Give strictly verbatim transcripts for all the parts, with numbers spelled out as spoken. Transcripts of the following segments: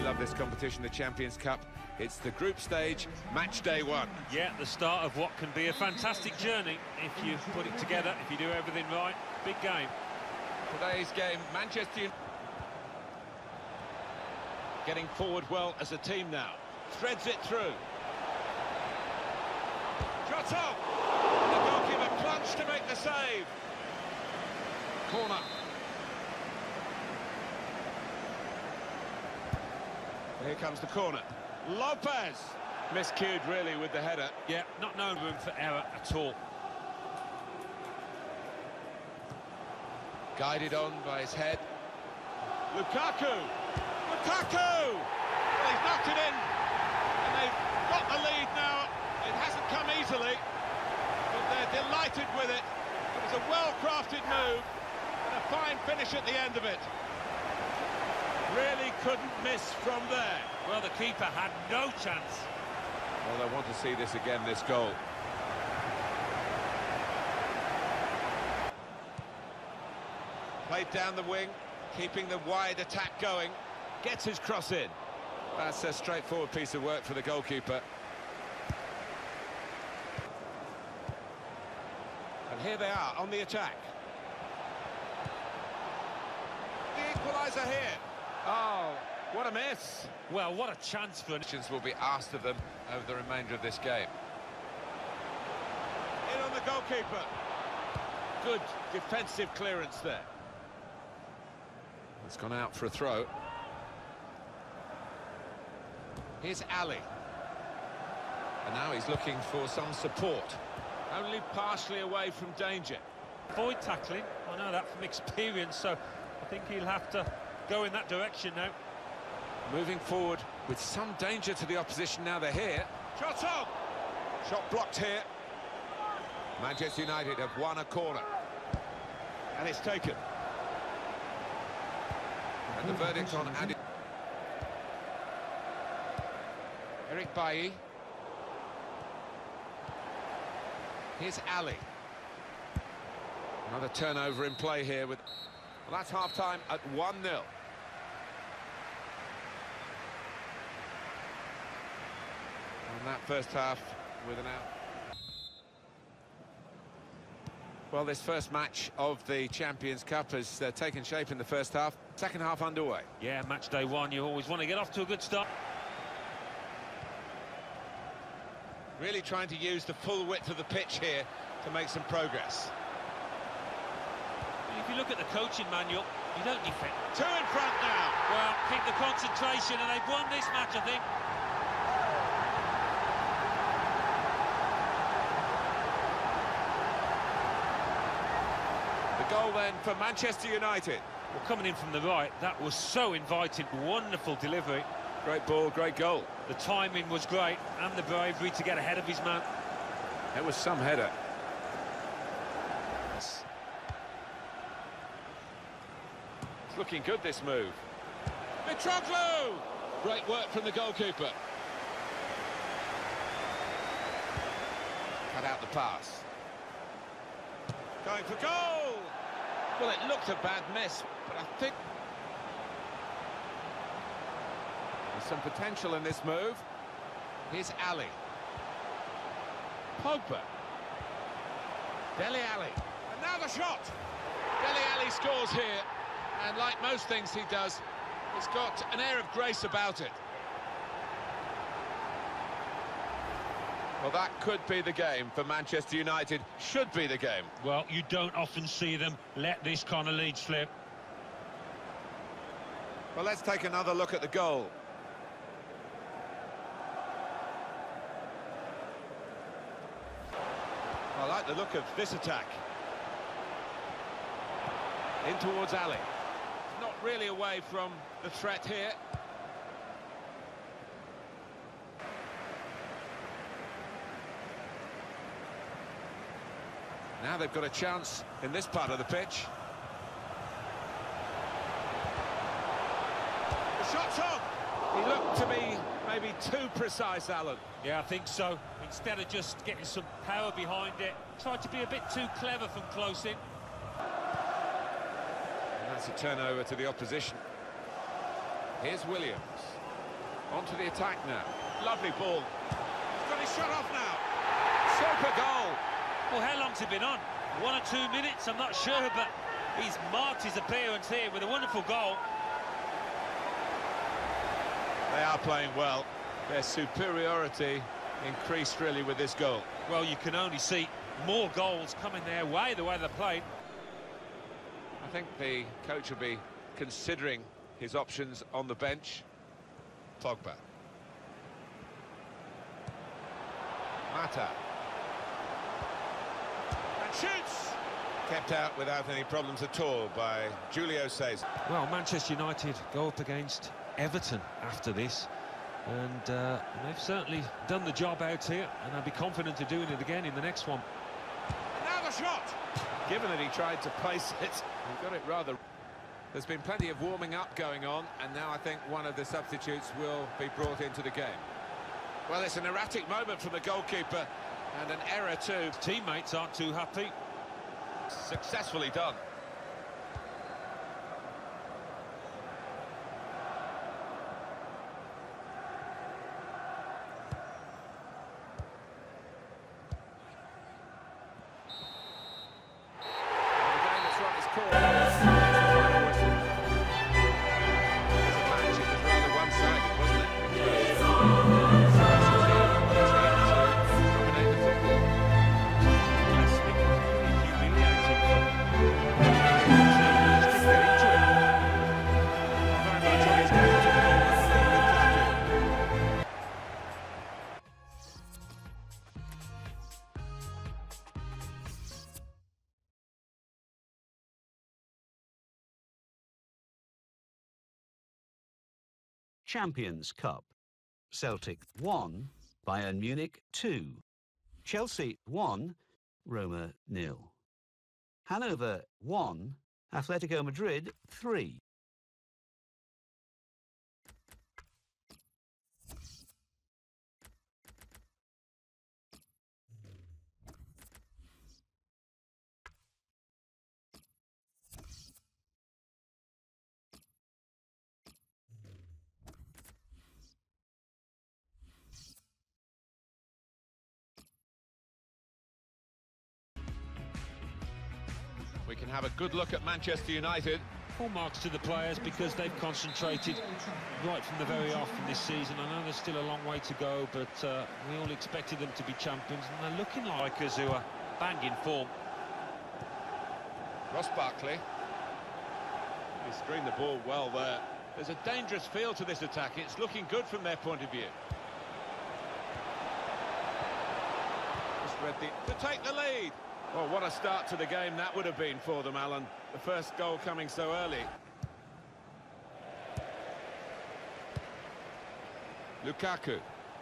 love this competition, the Champions Cup. It's the group stage, match day one. Yeah, the start of what can be a fantastic journey if you put it together, if you do everything right. Big game. Today's game, Manchester United getting forward well as a team now. Threads it through. Jota! The goalkeeper plunged to make the save. Corner. Here comes the corner. Lopez! Miscued, really, with the header. Yeah, not no room for error at all. Guided on by his head. Lukaku! Lukaku! Well, he's knocked it in. And they've got the lead now. It hasn't come easily, but they're delighted with it. It was a well-crafted move and a fine finish at the end of it. Really couldn't miss from there. Well, the keeper had no chance. Well, they want to see this again, this goal. Played down the wing, keeping the wide attack going. Gets his cross in. That's a straightforward piece of work for the goalkeeper. And here they are on the attack. The equaliser here. Oh, what a miss. Well, what a chance for... Questions will be asked of them over the remainder of this game. In on the goalkeeper. Good defensive clearance there. It's gone out for a throw. Here's Ali. And now he's looking for some support. Only partially away from danger. Avoid tackling. I know that from experience, so I think he'll have to go in that direction now. Moving forward with some danger to the opposition now they're here. Shot on! Shot blocked here. Manchester United have won a corner. And it's taken. And the verdict on Adi... Eric Bailly. Here's Ali. Another turnover in play here with... Well, that's half-time at one nil. And that first half with an out. Well, this first match of the Champions Cup has uh, taken shape in the first half. Second half underway. Yeah, match day one, you always want to get off to a good start. Really trying to use the full width of the pitch here to make some progress. If you look at the coaching manual, you don't defend. Two in front now. Well, keep the concentration, and they've won this match, I think. The goal then for Manchester United. Well, coming in from the right, that was so inviting. Wonderful delivery. Great ball, great goal. The timing was great, and the bravery to get ahead of his man. It was some header. It's looking good, this move. Mitroglou! Great work from the goalkeeper. Cut out the pass. Going for goal! Well, it looked a bad miss, but I think... There's some potential in this move. Here's Ali. Pogba. Dele Alli. And now the shot! Dele Alli scores here, and like most things he does, it's got an air of grace about it. Well, that could be the game for Manchester United. Should be the game. Well, you don't often see them let this kind of lead slip. Well, let's take another look at the goal. I like the look of this attack. In towards Ali. Not really away from the threat here. Now they've got a chance in this part of the pitch. The shot's on! He looked to be maybe too precise, Alan. Yeah, I think so. Instead of just getting some power behind it, tried to be a bit too clever from close in. And that's a turnover to the opposition. Here's Williams. Onto the attack now. Lovely ball. He's got his shot off now. Super goal. Well, how long's it been on? One or two minutes, I'm not sure, but he's marked his appearance here with a wonderful goal. They are playing well. Their superiority increased really with this goal. Well, you can only see more goals coming their way, the way they're playing. I think the coach will be considering his options on the bench. Pogba. Mata. And shoots! Kept out without any problems at all by Julio Cesar. Well, Manchester United go up against Everton after this, and uh, they've certainly done the job out here, and I'll be confident of doing it again in the next one. And now the shot! Given that he tried to place it, he got it rather... There's been plenty of warming up going on, and now I think one of the substitutes will be brought into the game. Well, it's an erratic moment from the goalkeeper, and an error too. Teammates aren't too happy. Successfully done. Champions Cup. Celtic one, Bayern Munich two. Chelsea one, Roma nil. Hanover one, Atletico Madrid three. We can have a good look at Manchester United. Full marks to the players because they've concentrated right from the very off in this season. I know there's still a long way to go, but uh, we all expected them to be champions, and they're looking like us who are bang in form. Ross Barkley. He screened the ball well there. There's a dangerous feel to this attack. It's looking good from their point of view. Just read the... to take the lead. Well, what a start to the game that would have been for them, Alan. The first goal coming so early. Lukaku.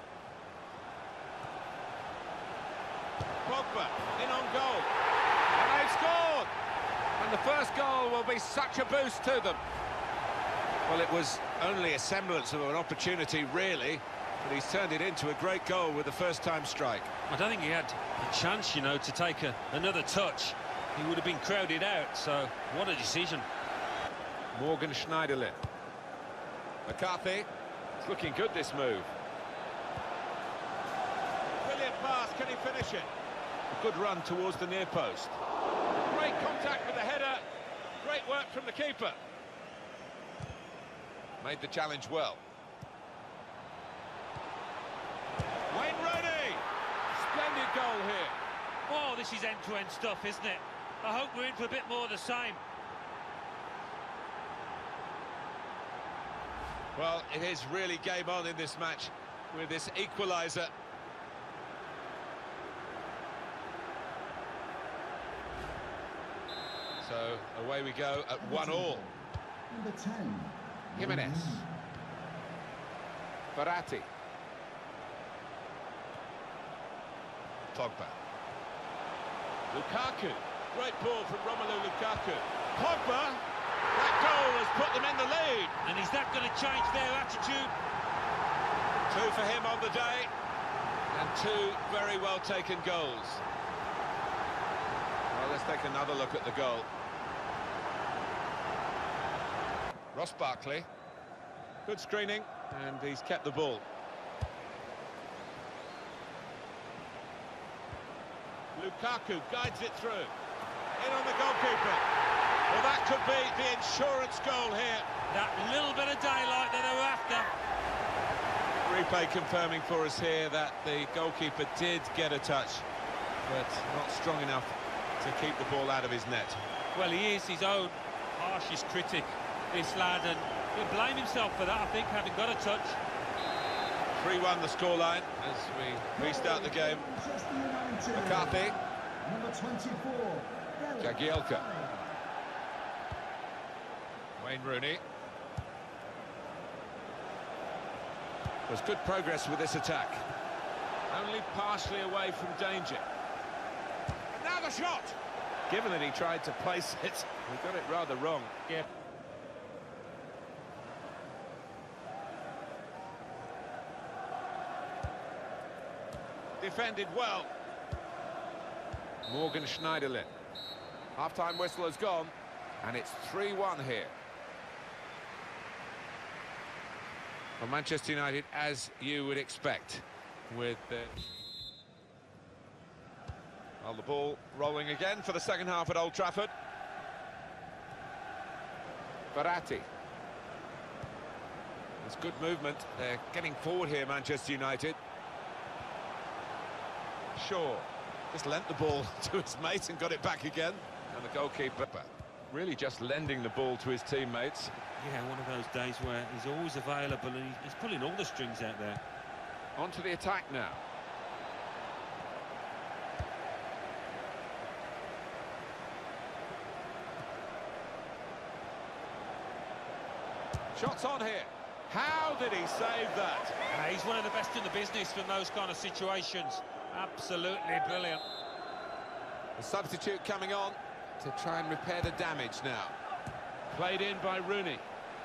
Pogba in on goal. And they've scored! And the first goal will be such a boost to them. Well, it was only a semblance of an opportunity, really, but he's turned it into a great goal with the first-time strike. I don't think he had a chance, you know, to take a, another touch. He would have been crowded out, so what a decision. Morgan Schneiderlin. McCarthy. It's looking good, this move. Brilliant pass, can he finish it? A good run towards the near post. Great contact with the header. Great work from the keeper. Made the challenge well. Wayne Rooney! Splendid goal here. Oh, this is end-to-end stuff, isn't it? I hope we're in for a bit more of the same. Well, it is really game on in this match with this equaliser. So away we go at one all. Number ten. Jimenez. Verratti. Pogba. Lukaku. Great ball from Romelu Lukaku. Pogba. That goal has put them in the lead. And is that going to change their attitude? Two for him on the day. And two very well taken goals. Well, let's take another look at the goal. Ross Barkley. Good screening. And he's kept the ball. Lukaku guides it through. In on the goalkeeper. Well, that could be the insurance goal here. That little bit of daylight that they were after. Replay confirming for us here that the goalkeeper did get a touch, but not strong enough to keep the ball out of his net. Well, he is his own harshest critic, this lad, and he'll blame himself for that, I think, having got a touch. three one the scoreline as we restart the game. McCarthy. Number twenty-four. Jagielka. Wayne Rooney. There's good progress with this attack. Only partially away from danger. And now the shot! Given that he tried to place it, he got it rather wrong. Yeah. Defended well. Morgan Schneiderlin. Half-time whistle has gone, and it's three one here. Well, Manchester United, as you would expect, with the... Well, the ball rolling again for the second half at Old Trafford. Verratti. There's good movement. They're getting forward here, Manchester United. Shaw just lent the ball to his mate and got it back again. And the goalkeeper really just lending the ball to his teammates. Yeah, one of those days where he's always available and he's pulling all the strings out there. On to the attack now. Shots on here. How did he save that? Uh, he's one of the best in the business from those kind of situations. Absolutely brilliant. The substitute coming on to try and repair the damage now. Played in by Rooney.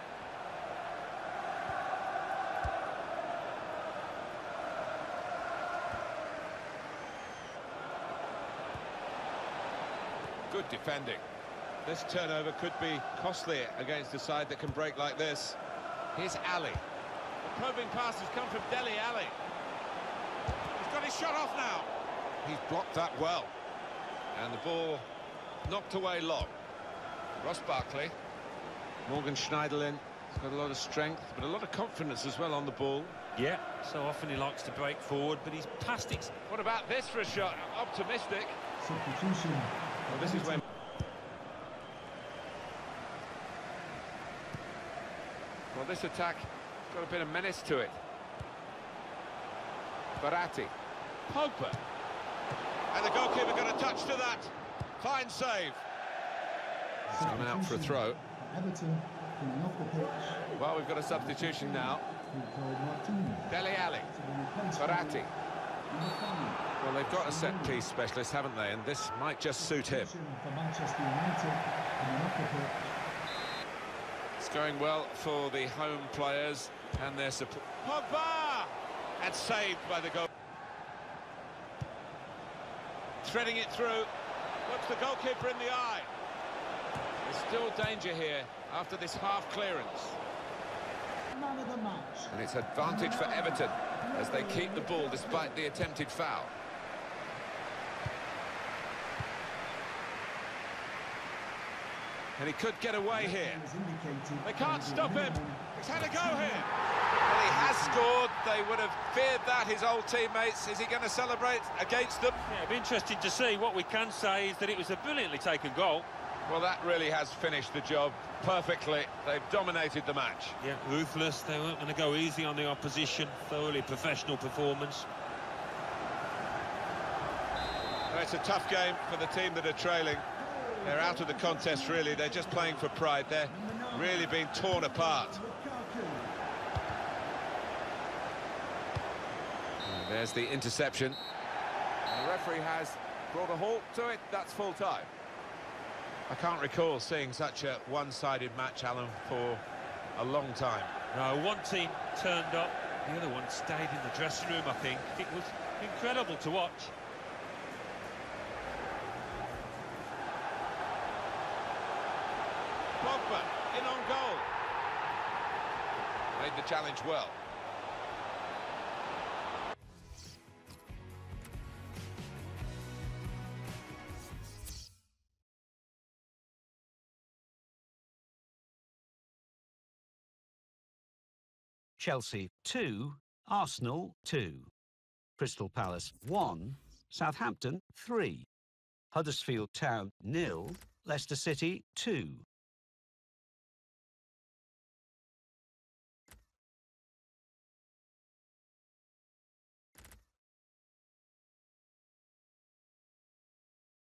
Good defending. This turnover could be costly against a side that can break like this. Here's Ali. The probing pass has come from Dele Alli. He's got his shot off now. He's blocked that well. And the ball knocked away long. Ross Barkley. Morgan Schneiderlin. He's got a lot of strength, but a lot of confidence as well on the ball. Yeah, so often he likes to break forward, but he's past it. What about this for a shot? Optimistic. Substitution. Well, this is when... Well, this attack has got a bit of menace to it. Verratti. Pogba. And the goalkeeper got a touch to that. Fine save. It's coming out for a throw. Everton coming off the pitch. Well, we've got a substitution now. Dele Alli. Verratti. Well, they've got a set-piece specialist, haven't they? And this might just suit him. For Manchester United coming off the pitch. It's going well for the home players and their support. Pogba! And saved by the goal. Threading it through. Looks the goalkeeper in the eye. There's still danger here after this half clearance. Man of the match. And it's advantage for Everton as they keep the ball despite the attempted foul. And he could get away here. They can't stop him. He's had a go here. Well, he has scored. They would have feared that, his old teammates. Is he going to celebrate against them? Yeah, it'll be interesting to see. What we can say is that it was a brilliantly taken goal. Well, that really has finished the job perfectly. They've dominated the match. Yeah, ruthless. They weren't going to go easy on the opposition. Thoroughly professional performance. Well, it's a tough game for the team that are trailing. They're out of the contest, really. They're just playing for pride. They're really being torn apart. And there's the interception. And the referee has brought a halt to it. That's full time. I can't recall seeing such a one-sided match, Alan, for a long time. No, one team turned up, the other one stayed in the dressing room, I think. It was incredible to watch. Pogba in on goal. Made the challenge well. Chelsea two, Arsenal two. Crystal Palace one, Southampton three. Huddersfield Town nil, Leicester City two.